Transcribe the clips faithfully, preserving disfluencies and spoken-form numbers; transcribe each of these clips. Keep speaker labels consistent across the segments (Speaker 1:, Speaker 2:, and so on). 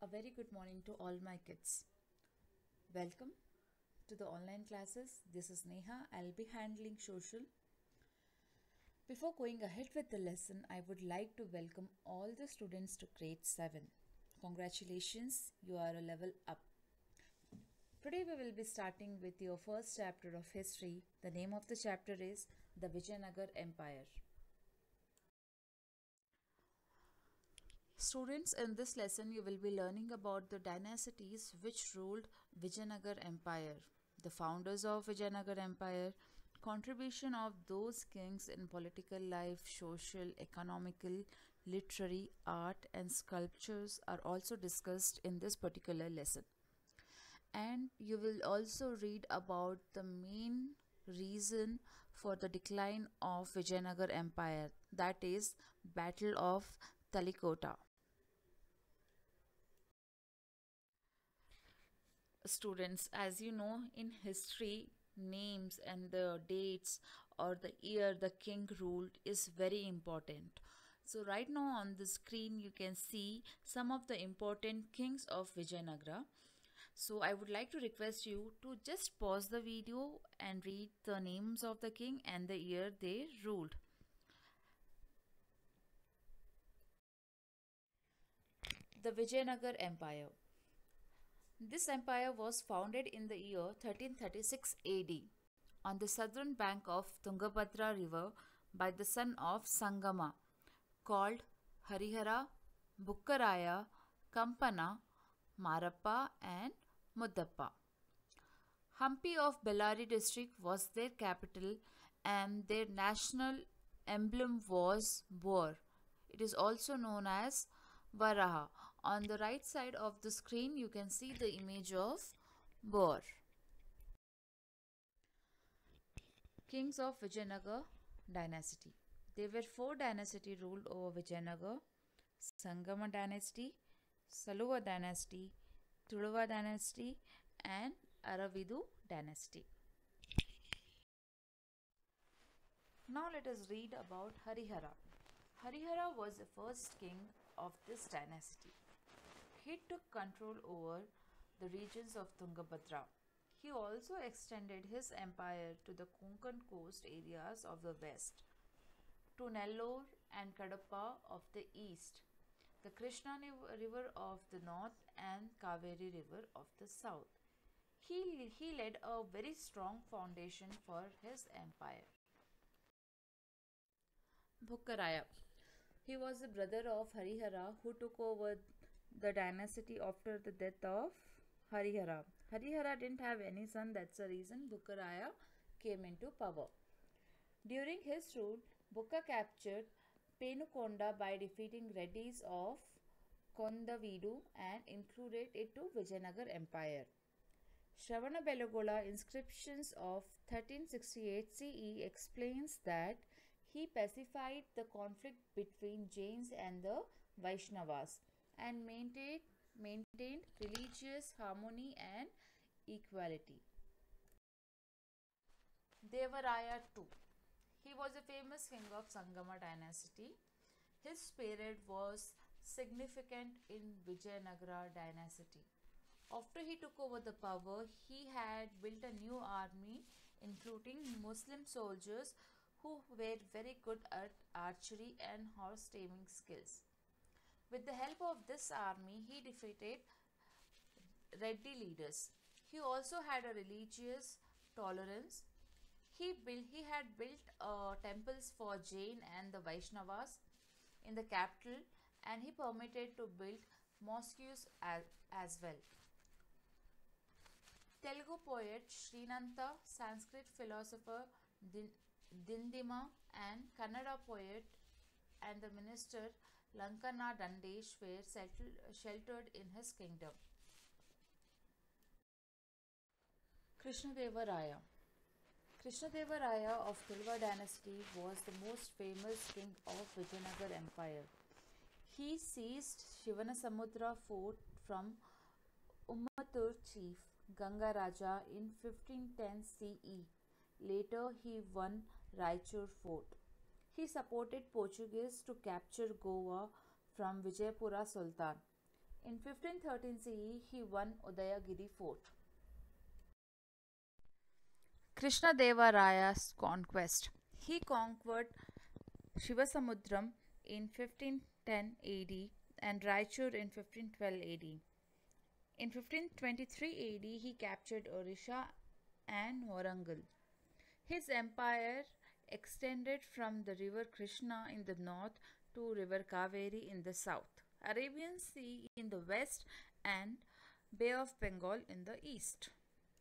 Speaker 1: very good morning to all my kids. Welcome to the online classes. This is Neha. I'll be handling social. Before going ahead with the lesson, I would like to welcome all the students to grade seven. Congratulations, you are a level up. Today we will be starting with your first chapter of history. The name of the chapter is the Vijayanagar Empire. Students, in this lesson you will be learning about the dynasties which ruled Vijayanagar Empire, the founders of Vijayanagar Empire, contribution of those kings in political life, social, economical, literary, art and sculptures are also discussed in this particular lesson. And you will also read about the main reason for the decline of Vijayanagar Empire, that is Battle of Talikota. Students, as you know, in history, names and the dates or the year the king ruled is very important. So right now on the screen you can see some of the important kings of Vijayanagara. So I would like to request you to just pause the video and read the names of the king and the year they ruled. The Vijayanagar Empire. This empire was founded in the year thirteen thirty-six A D on the southern bank of Tungabhadra river by the son of Sangama, called Harihara, Bukkaraya, Kampana, Marappa and Muddappa. Hampi of Bellary district was their capital and their national emblem was boar. It is also known as Varaha. On the right side of the screen you can see the image of boar. Kings of Vijayanagar dynasty. There were four dynasties ruled over Vijayanagar: Sangama dynasty, Saluva dynasty, Tuluva dynasty and Aravidu dynasty. Now let us read about Harihara. Harihara was the first king of this dynasty. He took control over the regions of Tungabhadra. He also extended his empire to the Konkan coast areas of the west, to Nellore and Kadapa of the east, the Krishna river of the north and Kaveri river of the south. He, he led a very strong foundation for his empire. Bukkaraya. He was the brother of Harihara who took over the dynasty after the death of Harihara. Harihara didn't have any son, that's the reason Bukkaraya came into power. During his rule, Bukka captured Penukonda by defeating Reddys of Kondavidu and included it to Vijayanagar Empire. Shravanabelagola inscriptions of thirteen sixty-eight C E explains that he pacified the conflict between Jains and the Vaishnavas and maintained, maintained religious harmony and equality. Devaraya the Second. He was a famous king of Sangama dynasty. His period was significant in Vijayanagara dynasty. After he took over the power, he had built a new army including Muslim soldiers who were very good at archery and horse taming skills. With the help of this army, he defeated Reddy leaders. He also had a religious tolerance. He, built, he had built uh, temples for Jain and the Vaishnavas in the capital, and he permitted to build mosques as, as well. Telugu poet Srinanta, Sanskrit philosopher Din Dindima and Kannada poet and the minister Lankana Dandesh were settled, sheltered in his kingdom. Krishnadevaraya. Krishnadevaraya of Tuluva dynasty was the most famous king of Vijayanagar Empire. He seized Shivanasamudra fort from Ummatur chief Ganga Raja in fifteen ten C E. Later he won Raichur fort. He supported Portuguese to capture Goa from Vijayapura Sultan. In fifteen thirteen C E, he won Udayagiri fort. Krishnadeva Raya's conquest. He conquered Shivasamudram in fifteen ten A D and Raichur in fifteen twelve A D. In fifteen twenty-three A D, he captured Odisha and Warangal. His empire extended from the river Krishna in the north to river Kaveri in the south, Arabian Sea in the west, and Bay of Bengal in the east.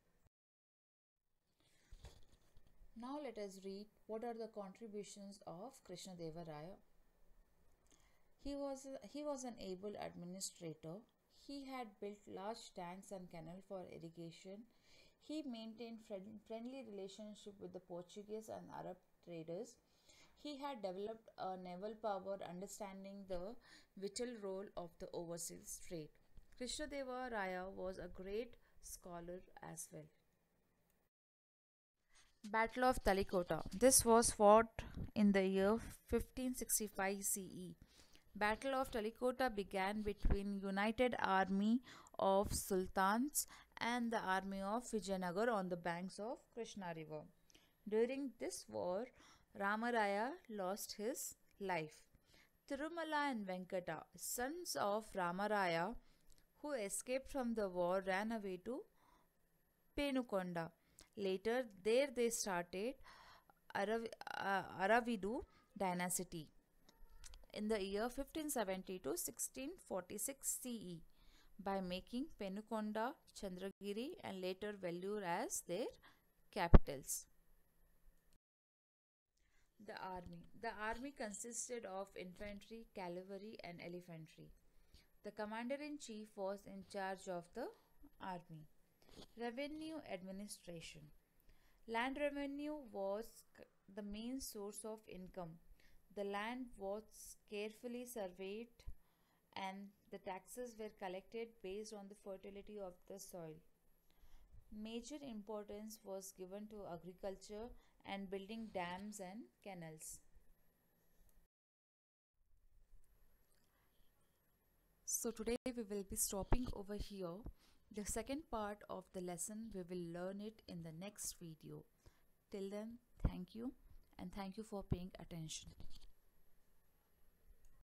Speaker 1: Now let us read what are the contributions of Krishnadeva Raya. He was, he was an able administrator. He had built large tanks and canal for irrigation. He maintained friend, friendly relationship with the Portuguese and Arab traders. He had developed a naval power, understanding the vital role of the overseas trade. Krishnadeva Raya was a great scholar as well. Battle of Talikota. This was fought in the year fifteen sixty-five C E. Battle of Talikota began between United Army of Sultans and the army of Vijayanagar on the banks of Krishna River. During this war, Ramaraya lost his life. Tirumala and Venkata, sons of Ramaraya, who escaped from the war, ran away to Penukonda. Later, there they started Arav uh, Aravidu dynasty in the year fifteen seventy to sixteen forty-six C E by making Penukonda, Chandragiri and later Vellore as their capitals. The army. The army consisted of infantry, cavalry and elephantry. The commander-in-chief was in charge of the army. Revenue administration. Land revenue was the main source of income. The land was carefully surveyed and the taxes were collected based on the fertility of the soil. Major importance was given to agriculture and building dams and canals. So today we will be stopping over here. The second part of the lesson, we will learn it in the next video. Till then, thank you and thank you for paying attention.